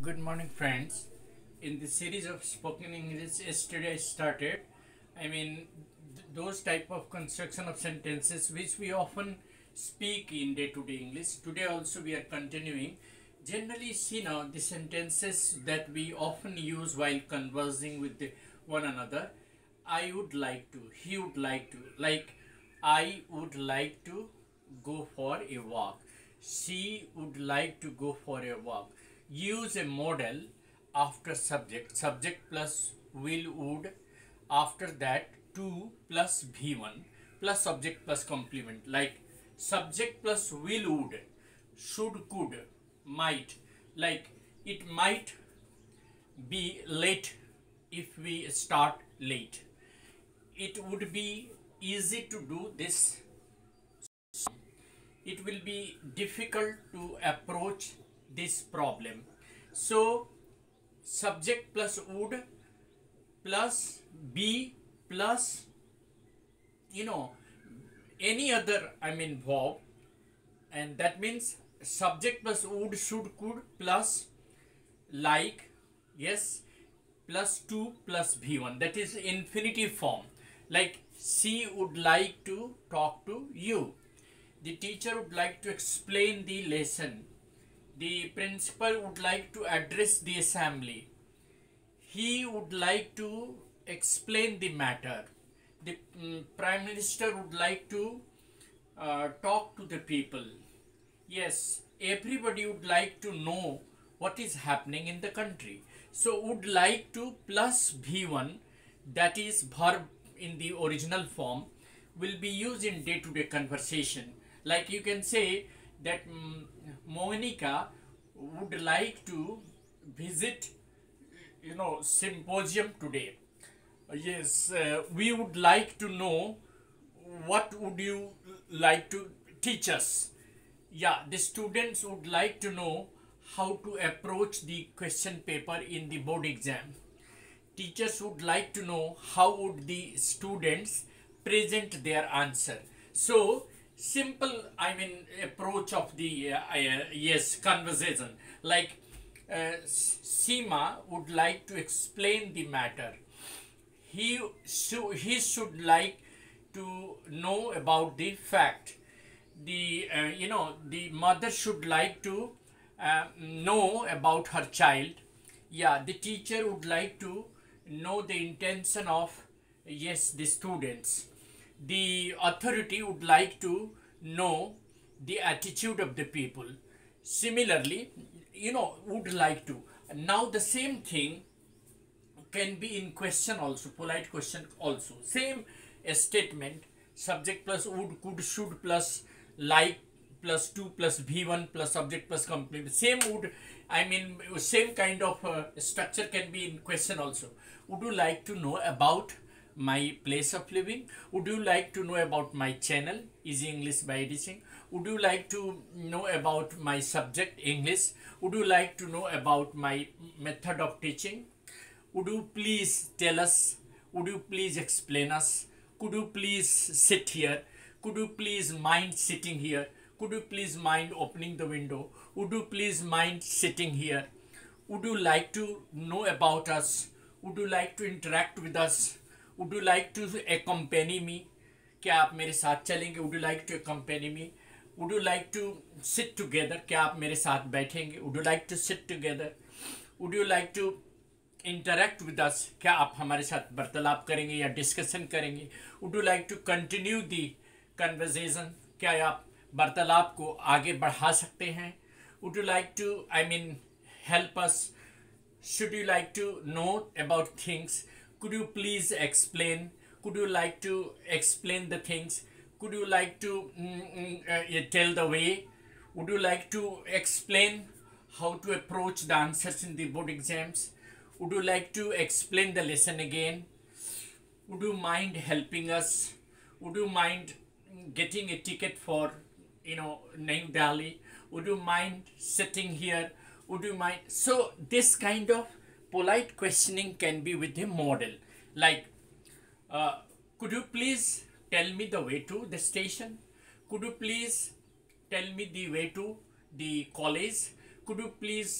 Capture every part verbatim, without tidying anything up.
Good morning, friends. In the series of spoken English, yesterday I started. I mean, th- those type of construction of sentences which we often speak in day-to-day English. Today also we are continuing. Generally, see now the sentences that we often use while conversing with the, one another. I would like to. He would like to. Like, I would like to go for a walk. She would like to go for a walk. Use a model after subject. Subject plus will would. After that to plus V one plus subject plus complement. Like subject plus will would. Should could might. Like it might be late if we start late. It would be easy to do this. It will be difficult to approach this problem. So subject plus would plus be plus you know any other I mean verb, and that means subject plus would, should, could plus like, yes, plus two plus V one, that is infinitive form. Like she would like to talk to you, the teacher would like to explain the lesson, the principal would like to address the assembly, he would like to explain the matter, the um, prime minister would like to uh, talk to the people. Yes, everybody would like to know what is happening in the country. So would like to plus V one, that is verb in the original form, will be used in day-to-day conversation. Like you can say that um, Monica would like to visit you know symposium today. Uh, yes, uh, we would like to know what would you like to teach us. Yeah, the students would like to know how to approach the question paper in the board exam. Teachers would like to know how would the students present their answer. So simple I mean approach of the uh, uh, yes conversation. Like uh, Seema would like to explain the matter. He should he should like to know about the fact. The uh, you know the mother should like to uh, know about her child. Yeah, the teacher would like to know the intention of, yes, the students. The authority would like to know the attitude of the people. Similarly, you know would like to. Now the same thing can be in question also, polite question also. Same a statement, subject plus would, could, should plus like plus two plus V one plus subject plus complement. Same would, I mean, same kind of uh, structure can be in question also. Would you like to know about my place of living? Would you like to know about my channel, Easy English by Editing? Would you like to know about my subject, English? Would you like to know about my method of teaching? Would you please tell us? Would you please explain us? Could you please sit here? Could you please mind sitting here? Could you please mind opening the window? Would you please mind sitting here? Would you like to know about us? Would you like to interact with us? Would you like to accompany me? क्या आप मेरे साथ चलेंगे? Would you like to accompany me? Would you like to sit together? क्या आप मेरे साथ बैठेंगे? Would you like to sit together? Would you like to interact with us? क्या आप हमारे साथ वार्तालाप करेंगे या डिस्कशन करेंगे? Would you like to continue the conversation? क्या आप वार्तालाप को आगे बढ़ा सकते हैं? Would you like to, I mean, help us? Should you like to know about things? Could you please explain? Could you like to explain the things? Could you like to mm, mm, uh, tell the way? Would you like to explain how to approach the answers in the board exams? Would you like to explain the lesson again? Would you mind helping us? Would you mind getting a ticket for, you know, New Delhi? Would you mind sitting here? Would you mind? So this kind of polite questioning can be with a model. Like, uh, could you please tell me the way to the station? Could you please tell me the way to the college? Could you please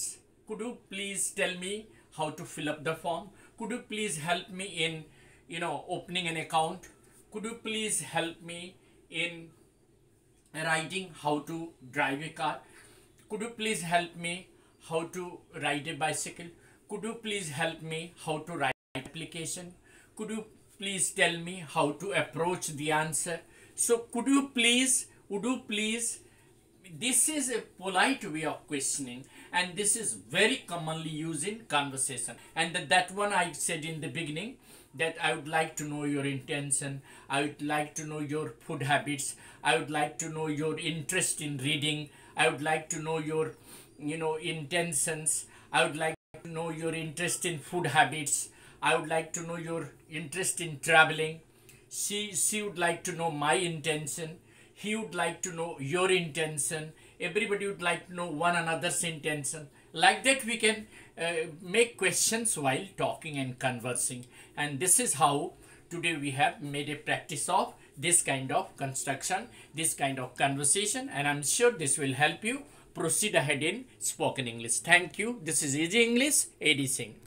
could you please tell me how to fill up the form? Could you please help me in, you know, opening an account? Could you please help me in writing how to drive a car? Could you please help me how to ride a bicycle? Could you please help me how to write application? Could you please tell me how to approach the answer? So could you please, would you please, this is a polite way of questioning, and this is very commonly used in conversation. And that, that one I said in the beginning, that I would like to know your intention, I would like to know your food habits, I would like to know your interest in reading, I would like to know your, you know, intentions, I would like to know your interest in food habits, I would like to know your interest in traveling. She, she would like to know my intention. He would like to know your intention. Everybody would like to know one another's intention. Like that we can uh, make questions while talking and conversing. And this is how today we have made a practice of this kind of construction, this kind of conversation. And I'm sure this will help you proceed ahead in spoken English. Thank you. This is Easy English, A D Singh.